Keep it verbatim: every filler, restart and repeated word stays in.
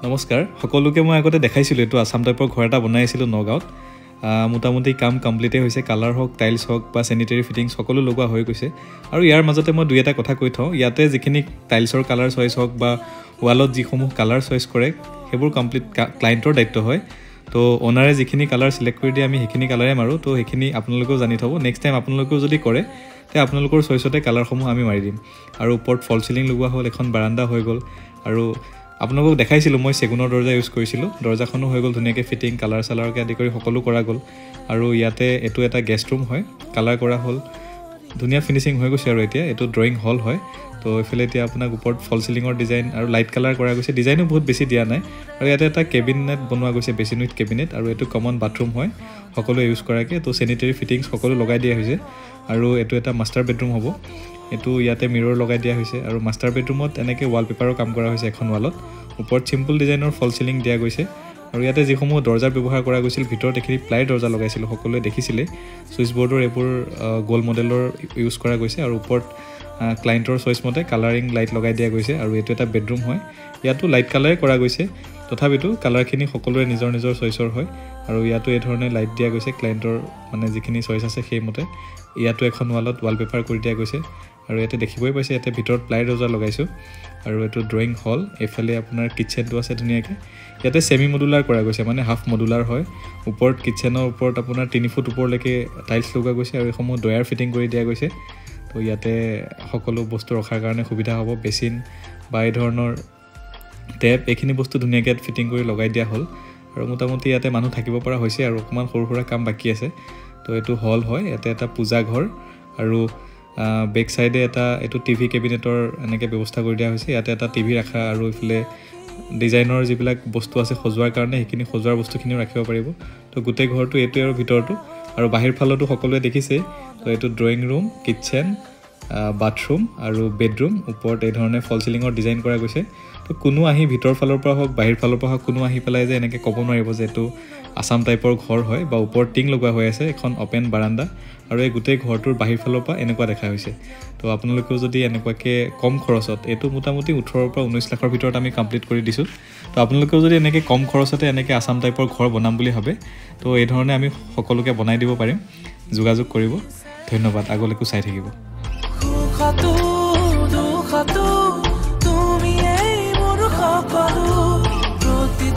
নমস্কাৰ সকলোকে মই আগতে দেখাইছিলো এটো আসাম টাইপৰ ঘৰ এটা বনাইছিলো নগাঁৱত মোটামুটি কাম কমপ্লিটে হৈছে কালাৰ হক টাইলছ হক বা স্যানিটাৰি ফিটিংছ সকলো লগোৱা হৈ গৈছে আৰু ইয়াৰ মাজতে মই দুই এটা কথা কৈ থওঁ ইয়াতে যিখিনি টাইলছৰ কালাৰ চইচ হক বা ওয়ালত যিসমূহ কালাৰ চইচ কৰে হেবোৰ কমপ্লিট ক্লায়েন্টৰ দায়িত্ব হয় তো ওনাৰে যিখিনি কালাৰ সিলেক্ট কৰি দিয়ে আমি হেখিনি কালাৰে মাৰো তো হেখিনি আপোনালোকেও জানি থব নেক্সট টাইম আপোনালোকেও যদি কৰে তে আপোনালোকৰ চইচতে কালাৰসমূহ আমি মাৰি দিম আৰু ওপৰত ফল সিলিং লগোৱা হ'ল এখন বাৰান্দা হৈ গ'ল আৰু আপোনালোকক দেখাইছিলো মই সেগুনৰ দৰজা ইউজ কৰিছিলো দৰজাখনো হৈ গ'ল ধুনিয়াকে ফিটিং কালাৰ সালাৰকে আদি কৰি সকলো কৰা গ'ল আৰু ইয়াতে এটো এটা গেষ্ট ৰুম হয় কালাৰ কৰা হ'ল ধুনিয়া ফিনিশিং হৈ গৈছে আৰু এতিয়া এটো ড্ৰয়িং হল হয় তো এফালে এতিয়া আপোনাক ওপৰত ফল সিলিংৰ ডিজাইন আৰু লাইট কালাৰ কৰা গৈছে ডিজাইনো বহুত বেছি দিয়া নাই আৰু ইয়াতে এটা কেবিনেট বনোৱা গৈছে বেছিন উইথ কেবিনেট আৰু এটো কমন বাথৰুম হয় সকলো ইউজ কৰাকে তো স্যানিটাৰি ফিটিংছ সকলো লগাই দিয়া হৈছে আৰু এটো এটা মাষ্টাৰ বেডৰুম হ'ব এটো ইয়াতে মিৰৰ লগাই দিয়া হৈছে আৰু মাষ্টাৰ বেডৰুমত এনেকে ওয়ালপেপাৰৰ কাম কৰা হৈছে এখন ওয়ালত ওপৰত সিম্পল ডিজাইনৰ ফল সিলিং দিয়া গৈছে আৰু ইয়াতে যিসমূহ দৰজা ব্যৱহাৰ কৰা গৈছিল ভিতৰত এখিনি প্লাই দৰজা লগাইছিল সকলোৱে দেখিছিলে সুইচ বৰ্ডৰ এবোৰ গোল মডেলৰ ইউজ কৰা গৈছে আৰু ওপৰত ক্লায়েন্টৰ চইচ মতে কালাৰিং লাইট লগাই দিয়া গৈছে আৰু এটো এটা বেডৰুম হয় ইয়াতো লাইট কালাৰে কৰা গৈছে তথাপিতো কালাৰখিনি সকলোৰে নিজৰ নিজৰ চইচৰ হয় আৰু ইয়াতো এই ধৰণে লাইট দিয়া গৈছে ক্লায়েন্টৰ মানে যিখিনি চইচ আছে সেই মতে ইয়াতো এখন ওয়ালত ওয়ালপেপাৰ কৰি দিয়া গৈছে আৰু ইয়াতে দেখিবই পাইছে ইয়াতে ভিতৰত প্লাই দৰজা লগাইছো আৰু এটো ড্ৰয়িং হল এফালে আপোনাৰ কিচেনটো আছে ধুনিয়াকে ইয়াতে সেমি মডুলাৰ কৰা গৈছে মানে হাফ মডুলাৰ হয় ওপৰত কিচেনৰ ওপৰত আপোনাৰ তিনি ফুট ওপৰলৈকে টাইলছ লগা গৈছে আৰু এসমূহ ডয়াৰ ফিটিং কৰি দিয়া গৈছে তো ইয়াতে সকলো বস্তু ৰখাৰ কাৰণে সুবিধা হ'ব বেচিন বা এই ধৰণৰ টেপ এখিনি বস্তু ধুনিয়াকে ফিটিং কৰি লগাই দিয়া হল আৰু মোটামুটি ইয়াতে মানুহ থাকিব পৰা হৈছে আৰু অকমান সৰু সৰু কাম বাকি আছে তো এটো হল হয় ইয়াতে এটা পূজা ঘৰ আৰু বেক সাইডে এটা এটো টিভি কেবিনেটৰ এনেকে ব্যৱস্থা কৰি দিয়া হৈছে ইয়াতে এটা টিভি ৰাখা আৰু ইফালে ডিজাইনৰ যিবিলাক বস্তু আছে সজোৱাৰ কাৰণে হেখিনি সজোৱাৰ বস্তুখিনিও ৰাখিব পাৰিব তো গোটেই ঘৰটো এটো আৰু ভিতৰটো আৰু বাহিৰ ফালতো সকলোৱে দেখিছে তো এটো ড্ৰয়িং ৰুম কিচেন বাথৰুম আৰু বেডৰুম ওপৰত এই ধৰণে ফল সিলিংৰ ডিজাইন কৰা গৈছে তো কোনো আহি ভিতৰ ফালৰ পৰা হক বাহিৰ ফালৰ পৰা হক কোনো আহি পেলাই যে এনেকে ক'ব নোৱাৰিব যে এটো আসাম টাইপৰ ঘৰ হয় বা ওপৰত টিং লগোৱা হৈ আছে এখন ওপেন বাৰান্দা আৰু এই গোটেই ঘৰটোৰ বাহিৰ ফালৰ পৰা এনেকুৱা দেখা হৈছে তো আপোনালোকেও যদি এনেকুৱাকে কম খৰচত এটো মোটামুটি ওঠৰৰ পৰা ঊনৈশ লাখৰ ভিতৰত আমি কমপ্লিট কৰি দিছো তো আপোনালোকেও যদি এনেকে কম খৰচতে এনেকে আসাম টাইপৰ ঘৰ বনাম বুলি ভাবে তো এই ধৰণে আমি সকলোকে বনাই দিব পাৰিম যোগাযোগ কৰিব ধন্যবাদ আগলৈকো চাই থাকিব